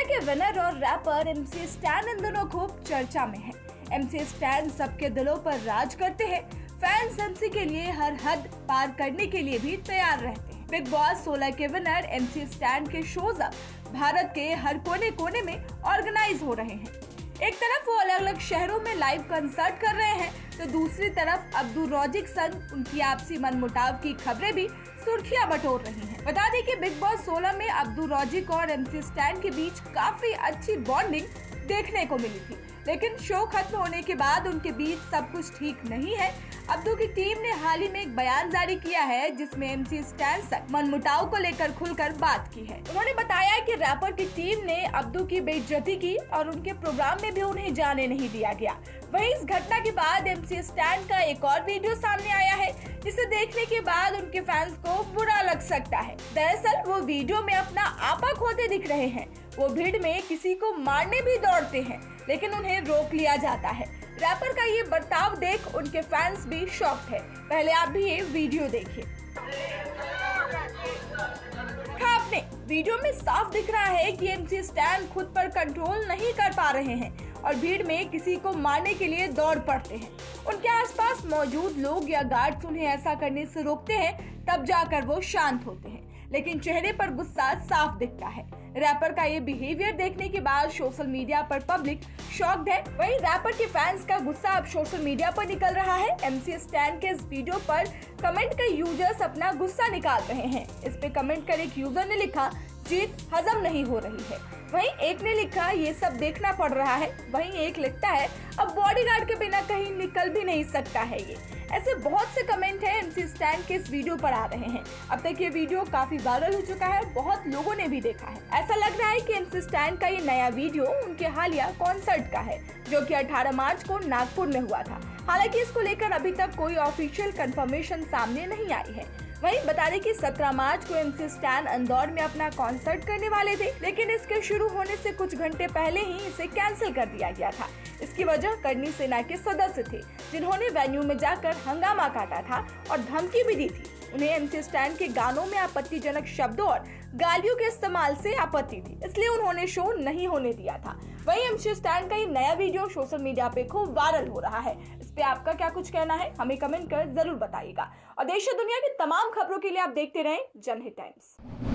के विनर और wrapper MC stand इन दोनों खूब चर्चा में हैं। MC स्टैन सबके दिलों पर राज करते हैं। फैंस MC के लिए हर हद पार करने के लिए भी तैयार रहते हैं। बिग बॉस 16 के विनर MC स्टैन के शोज अब भारत के हर कोने कोने में ऑर्गेनाइज हो रहे हैं। एक तरफ वो अलग अलग शहरों में लाइव कंसर्ट कर रहे हैं, तो दूसरी तरफ अब्दू रॉजिक संग उनकी आपसी मनमुटाव की खबरें भी सुर्खियां बटोर रही हैं। बता दें कि बिग बॉस 16 में अब्दू रॉजिक और MC स्टैन के बीच काफी अच्छी बॉन्डिंग देखने को मिली थी, लेकिन शो खत्म होने के बाद उनके बीच सब कुछ ठीक नहीं है। अब्दू की टीम ने हाल ही में एक बयान जारी किया है, जिसमें MC स्टैन से मनमुटाव को लेकर खुलकर बात की है। उन्होंने बताया कि रैपर की टीम ने अब्दू की बेइज्जती की और उनके प्रोग्राम में भी उन्हें जाने नहीं दिया गया। वहीं इस घटना के बाद MC स्टैन का एक और वीडियो सामने आया है, जिसे देखने के बाद उनके फैंस को बुरा लग सकता है। दरअसल वो वीडियो में अपना आपा खोते दिख रहे हैं। वो भीड़ में किसी को मारने भी दौड़ते हैं, लेकिन उन्हें रोक लिया जाता है। रैपर का ये बर्ताव देख उनके फैंस भी शॉक्ड है। पहले आप भी ये वीडियो देखिए। आपने वीडियो में साफ दिख रहा है कि MC स्टैन खुद पर कंट्रोल नहीं कर पा रहे हैं और भीड़ में किसी को मारने के लिए दौड़ पड़ते हैं। उनके आसपास मौजूद लोग या गार्ड्स उन्हें ऐसा करने से रोकते हैं, तब जाकर वो शांत होते हैं, लेकिन चेहरे पर गुस्सा साफ दिखता है। रैपर का ये बिहेवियर देखने के बाद सोशल मीडिया पर पब्लिक शॉक्ड है। वहीं रैपर के फैंस का गुस्सा अब सोशल मीडिया पर निकल रहा है। MC स्टैन के इस वीडियो पर कमेंट कर यूजर्स अपना गुस्सा निकाल रहे हैं। इस पे कमेंट कर एक यूजर ने लिखा, जीत हजम नहीं हो रही है। वहीं एक ने लिखा, ये सब देखना पड़ रहा है। वहीं एक लिखता है, अब बॉडीगार्ड के बिना कहीं निकल भी नहीं सकता है ये। ऐसे बहुत से कमेंट हैं MC स्टैन के इस वीडियो पर आ रहे हैं। अब तक ये वीडियो काफी वायरल हो चुका है, बहुत लोगों ने भी देखा है। ऐसा लग रहा है कि MC स्टैन का ये नया वीडियो उनके हालिया कॉन्सर्ट का है, जो कि 18 मार्च को नागपुर में हुआ था। हालांकि इसको लेकर अभी तक कोई ऑफिशियल कंफर्मेशन सामने नहीं आई है। वहीं बता दें कि 17 मार्च को MC स्टैन इंदौर में अपना कॉन्सर्ट करने वाले थे, लेकिन इसके शुरू होने से कुछ घंटे पहले ही इसे कैंसिल कर दिया गया था। इसकी वजह करनी सेना के सदस्य थे, जिन्होंने वेन्यू में जाकर हंगामा काटा था और धमकी भी दी थी। उन्हें MC स्टैन के गानों में आपत्तिजनक शब्दों और गालियों के इस्तेमाल से आपत्ति थी, इसलिए उन्होंने शो नहीं होने दिया था। वहीं MC स्टैन का ये नया वीडियो सोशल मीडिया पे खूब वायरल हो रहा है। इस पे आपका क्या कुछ कहना है, हमें कमेंट कर जरूर बताइएगा। और देश और दुनिया की तमाम खबरों के लिए आप देखते रहें जनहित टाइम्स।